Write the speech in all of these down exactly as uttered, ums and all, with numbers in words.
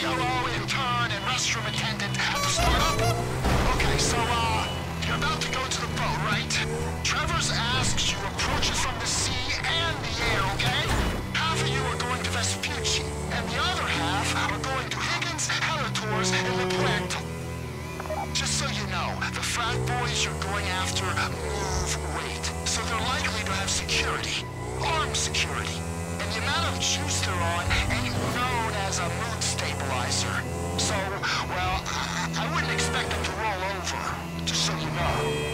hello, intern, and restroom attendant at the startup? Okay, so, uh, you're about to go to the boat, right? Trevor's asked you approach it from the sea and the air, okay? Half of you are going to Vespucci, and the other half are going to Higgins, Helitors, and Lepanto. Just so you know, the frat boys you're going after move weight, so they're likely to have security. Armed security. And the amount of juice they're on ain't known as a mood stabilizer. So, well, I, I wouldn't expect them to roll over, just so you know.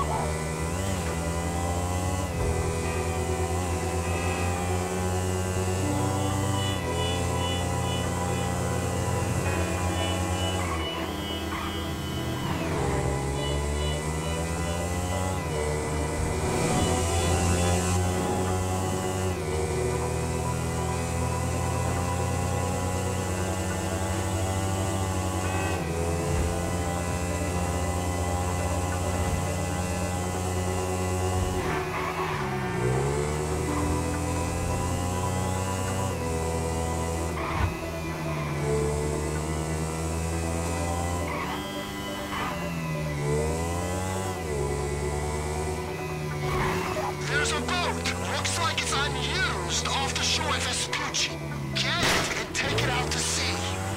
There's a boat. Looks like it's unused off the shore at Vespucci. Get it and take it out to sea.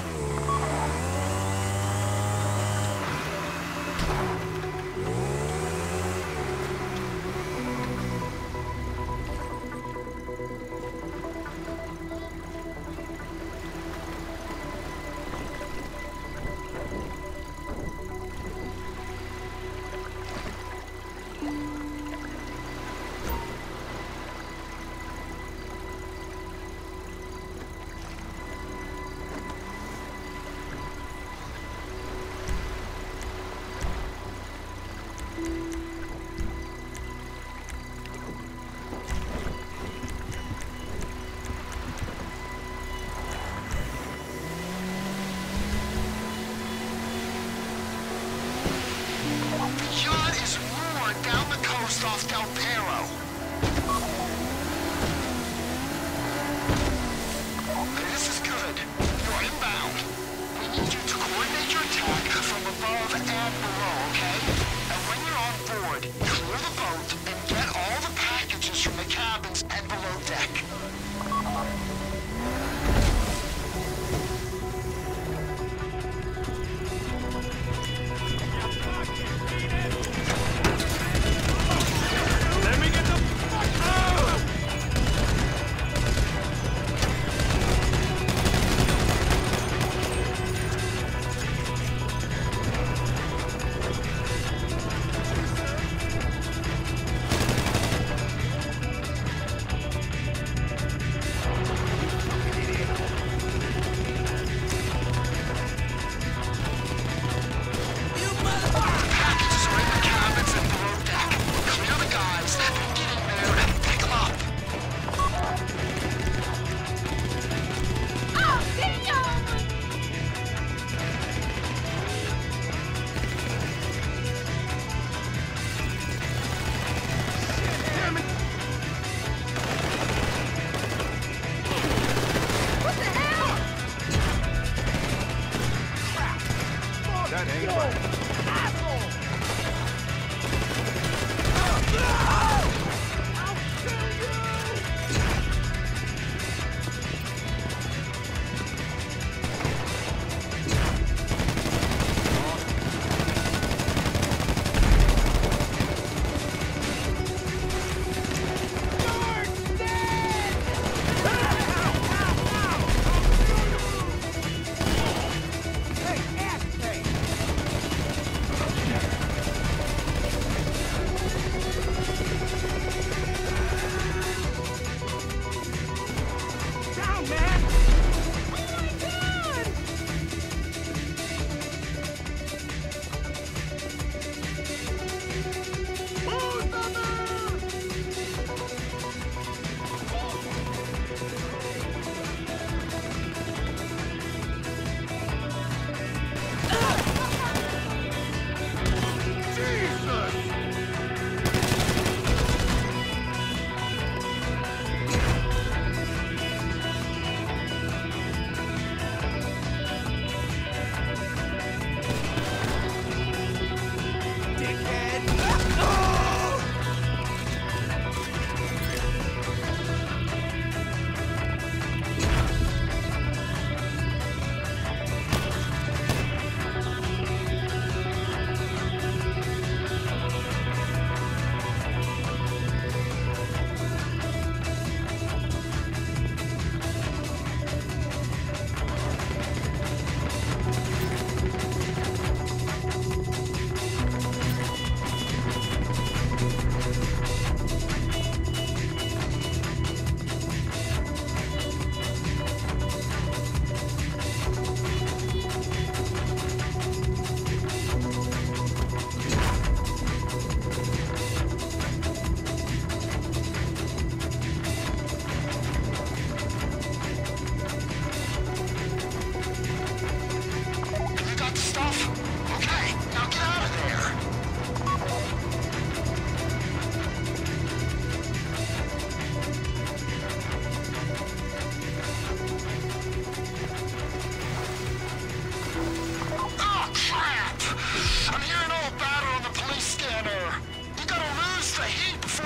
Down the coast off Del Perro. This is good. You're inbound. We need you to coordinate your attack from above and below, okay? And when you're on board, clear the boat and get all the packages from the cabins and below deck.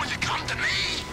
before you come to me?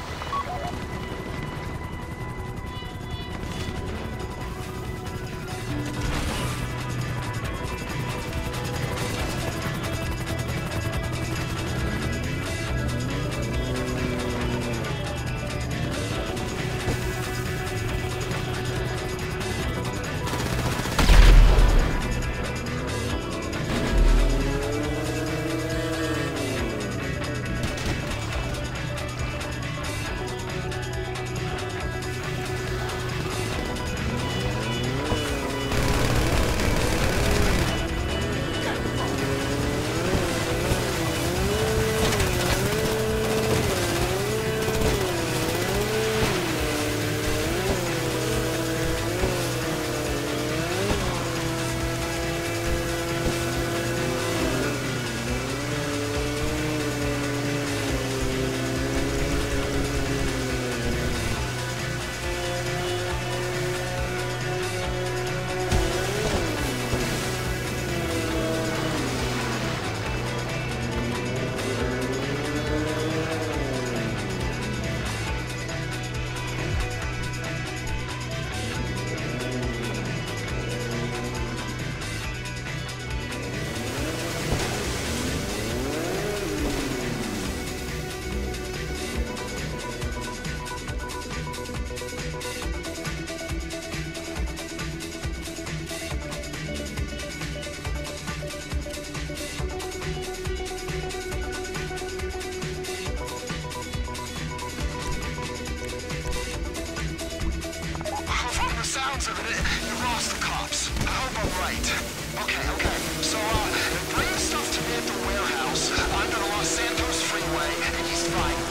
Sounds of it, you lost the cops. I hope I'm right. Okay, okay. So, uh, bring the stuff to me at the warehouse under the Los Santos Freeway in East Vine.